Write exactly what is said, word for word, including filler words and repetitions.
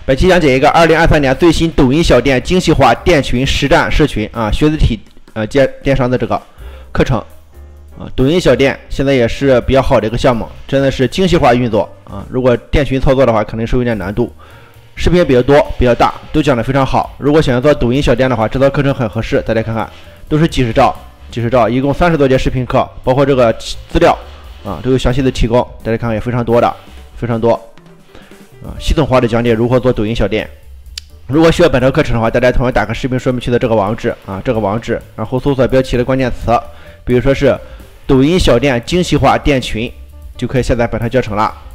本期讲解一个二零二三年最新抖音小店精细化店群实战社群啊，学字体呃电电商的这个课程啊。抖音小店现在也是比较好的一个项目，真的是精细化运作啊。如果店群操作的话，肯定是有点难度。视频比较多，比较大，都讲得非常好。如果想要做抖音小店的话，这套课程很合适。大家看看，都是几十兆，几十兆，一共三十多节视频课，包括这个资料啊，都有详细的提供。大家看看也非常多的，非常多啊，系统化的讲解如何做抖音小店。如果需要本套课程的话，大家同样打开视频说明区的这个网址啊，这个网址，然后搜索标题的关键词，比如说是抖音小店精细化店群，就可以下载本套教程了。